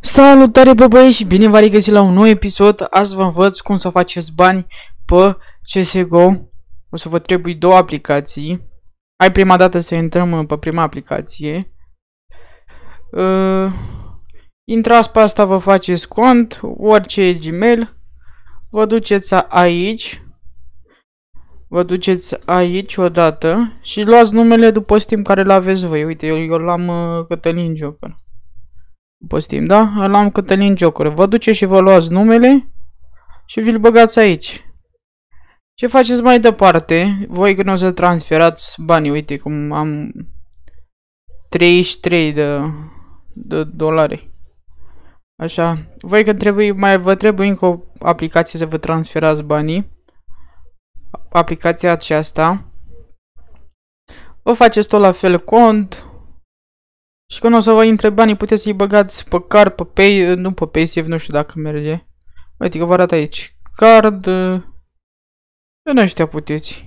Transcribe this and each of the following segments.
Salutare, bă băieți, și bine v-ați regăsit la un nou episod. Azi vă învăț cum să faceți bani pe CSGO. O să vă trebuie două aplicații. Hai prima dată să intrăm pe prima aplicație. Intrați pe asta, vă faceți cont, orice Gmail. Vă duceți aici. Vă duceți aici odată și luați numele după Steam care l-aveți voi. Uite, eu l-am Cătălin Joker. După Steam, da? L-am Cătălin Joker. Vă duceți și vă luați numele și vi-l băgați aici. Ce faceți mai departe? Voi când o să transferați banii, uite cum am 33 de dolari. Așa. Voi că vă trebuie încă o aplicație să vă transferați banii. Aplicația aceasta. Vă faceți tot la fel cont. Și când o să vă intre banii, puteți să-i băgați pe card, pe pay, nu pe PaySafe, nu știu dacă merge. Uite că vă arată aici. Card. În ăștia puteți.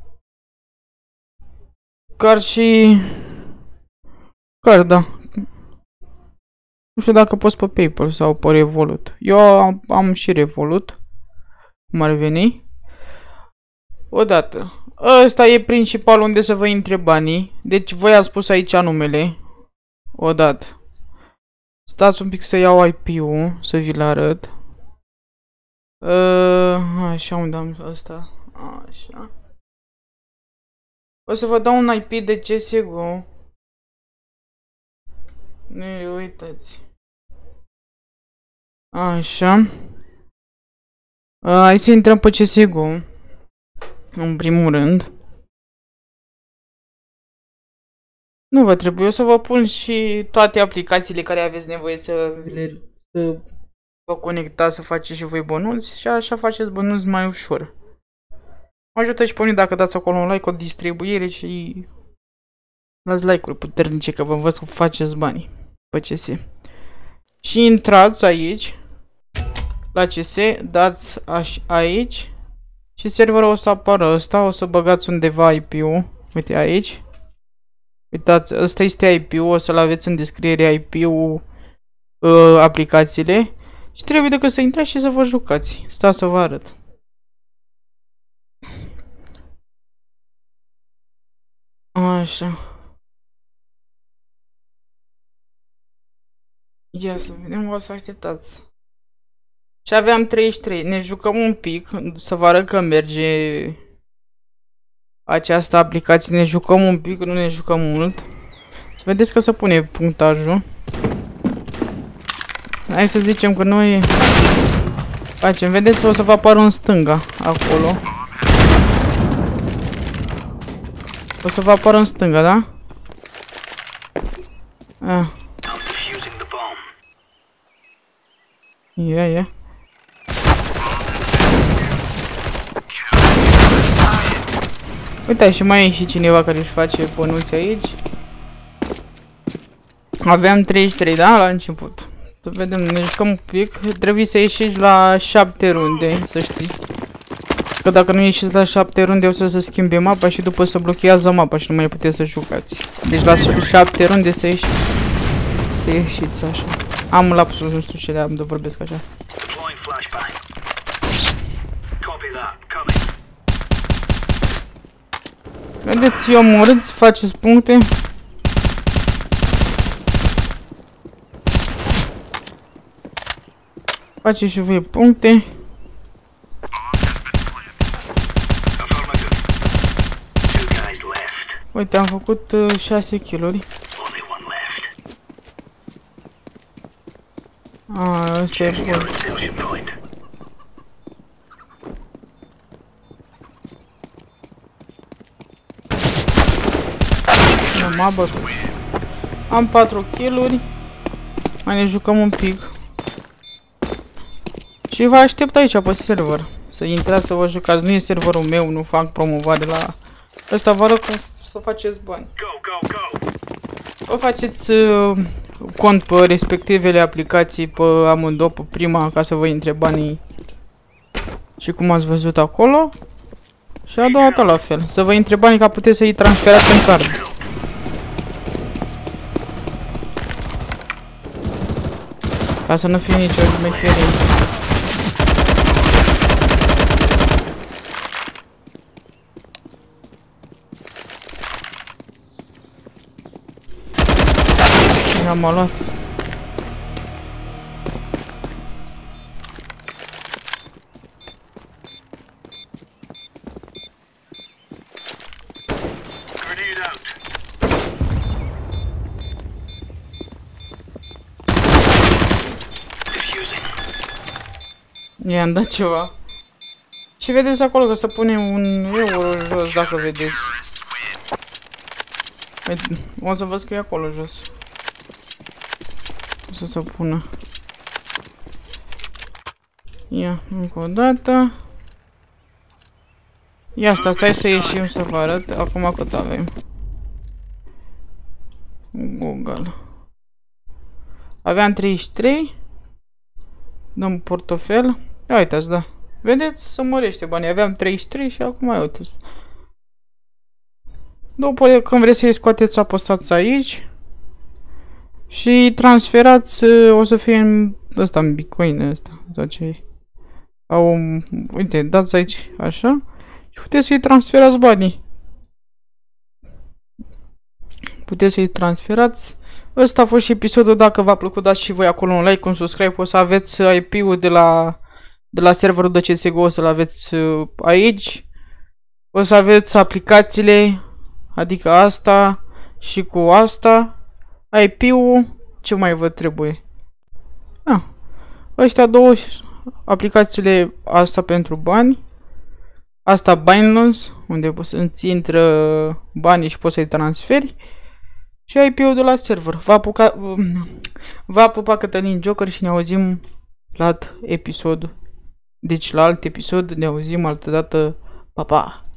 Card și... Card, da. Nu știu dacă poți pe PayPal sau pe Revolut. Eu am și Revolut. Cum ar veni. Odată. Ăsta e principal unde să vă intre banii. Deci voi ați pus aici numele. Odată. Stați un pic să iau IP-ul, să vi-l arăt. Așa, unde am asta? Așa. O să vă dau un IP de CSGO. Nu uitați. Așa. Hai să intrăm pe CSGO. În primul rând. Nu vă trebuie, o să vă pun și toate aplicațiile care aveți nevoie să vă conectați, să faceți și voi bănuți și așa faceți bănuți mai ușor. Mă ajută și pe mine dacă dați acolo un like, o distribuire și dați like-uri puternice că vă învăț cum faceți banii pe CS. Și intrați aici, la CS, dați aici și serverul o să apară ăsta, o să băgați undeva IP-ul, uite aici. Uitați, ăsta este IP-ul, o să-l aveți în descriere IP-ul aplicațiile. Și trebuie decât să intrați și să vă jucați. Stați să vă arăt. Așa. Ia să vedem, o să așteptați. Și aveam 33. Ne jucăm un pic, să vă arăt că merge această aplicație. Ne jucăm un pic, nu ne jucăm mult. Să vedeți că se pune punctajul. Hai să zicem că noi facem. Vedeți, o să vă apară în stânga, acolo. O să vă apară în stânga, da? Ia. Uite, și mai e și cineva care își face bănuți aici. Aveam 33, da? La început. Să vedem, ne jucăm un pic. Trebuie să ieșiți la 7 runde, să știți. Că dacă nu ieșiți la 7 runde, o să se schimbe mapa și după se blochează mapa și nu mai puteți să jucați. Deci la 7 runde să ieșiți. Să ieșiți așa. Am un lapsus, nu știu ce am de vorbesc așa. Vedeți, eu omorâți, faceți puncte. Faceți și voi puncte. Uite, am făcut 6 kill-uri. Ăsta e bun. Nu m-a bătut. Am 4 kill-uri. Mai ne jucăm un pic. Și vă aștept aici pe server. Să intrați să vă jucați. Nu e serverul meu, nu fac promovare la... Ăsta vă arăt cum să faceți bani. Vă faceți cont pe respectivele aplicații, pe amândouă, pe prima, ca să vă intre banii. Și cum ați văzut acolo. Și a doua ta la fel. Să vă intre banii ca puteți să-i transferați în card. Ca să nu fie nicio șmecherie. M-a luat. I-am dat ceva. Și vedeți acolo că se pune un euro jos, dacă vedeți. O să vă scrie acolo jos. O să se pună. Ia, încă o dată. Ia stați, hai să ieșim să vă arăt. Acum cât avem. Google. Aveam 33. Dăm portofel. Ia uitați, da. Vedeți? Se mărește banii. Aveam 33 și acum mai uite. După când vreți să-i scoateți, apăsați aici. Și transferați, o să fie în ăsta, în Bitcoin ăsta. Sau ce e. Sau, uite, dați aici, așa. Și puteți să-i transferați banii. Puteți să-i transferați. Ăsta a fost și episodul. Dacă v-a plăcut, dați și voi acolo un like, un subscribe. O să aveți IP-ul de la serverul de CSGO, o să-l aveți aici. O să aveți aplicațiile, adică asta și cu asta. IP-ul, ce mai vă trebuie? Ăștia două aplicațiile, asta pentru bani. Asta Binance, unde îți intră banii și poți să-i transferi. Și IP-ul de la server. V-a pupat Cătălin Joker și ne auzim la alt episod. Deci la alt episod ne auzim altă dată. Pa, pa!